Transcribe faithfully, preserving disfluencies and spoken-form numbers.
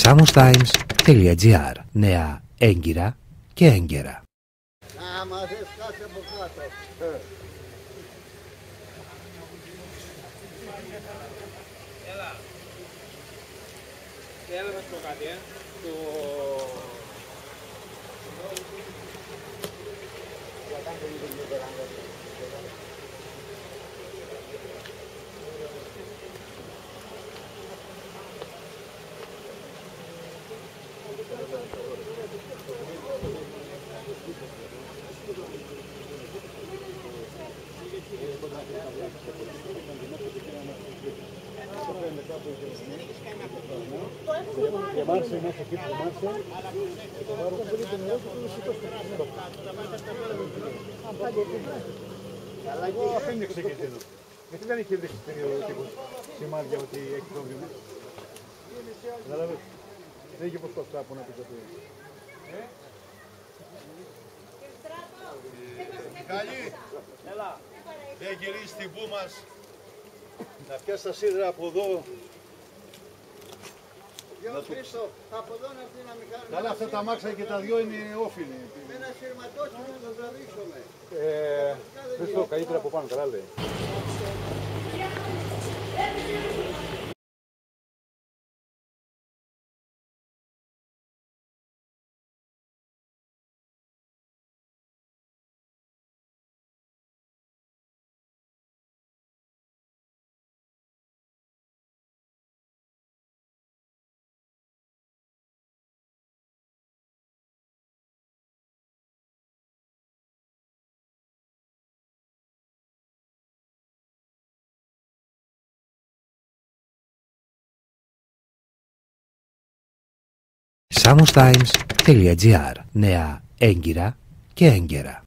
Samostimes τελεία τζι άρ. Νέα έγκυρα και έγκαιρα. Άμα θες κάτσε από κάτω. Έλα. Έλα να σου πω κάτι, ε. Το... Γεμάρσε μέσα εκεί που γεμάρσε. Το πάρω πολύ το νερό και το σηκώστε. Αλλά εγώ αφήνεξε και τέλος. Γιατί δεν έχει δείξει τέτοιο τύπος σημάδια ότι έχει πρόβλημα. Καταλαβες. Δεν είχε πως το αυτά που να πει το παιδί. Μιχάλη, δεν γυρίσει την πού μας. Να πιάσει τα σίδερα από εδώ. Γεια Χρήστο, από εδώ να πει να μην κάνουμε. Καλά, αυτά τα μάξα και τα δυο είναι όφιλοι. Με ένα σειρματόκι να το τραβήξουμε. Ε, Χρήστο, καλύτερα από πάνω, καλά λέει. Samostimes τελεία τζι άρ. Νέα έγκυρα και έγκαιρα.